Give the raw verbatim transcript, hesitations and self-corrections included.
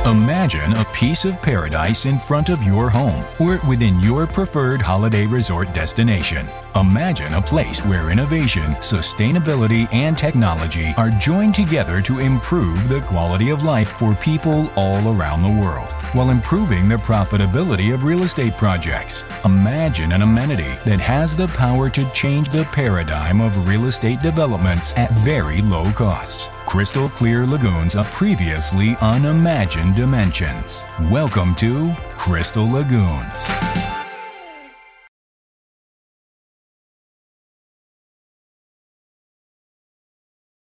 Imagine a piece of paradise in front of your home or within your preferred holiday resort destination. Imagine a place where innovation, sustainability, and technology are joined together to improve the quality of life for people all around the world, while improving the profitability of real estate projects. Imagine an amenity that has the power to change the paradigm of real estate developments at very low costs. Crystal clear lagoons of previously unimagined dimensions. Welcome to Crystal Lagoons.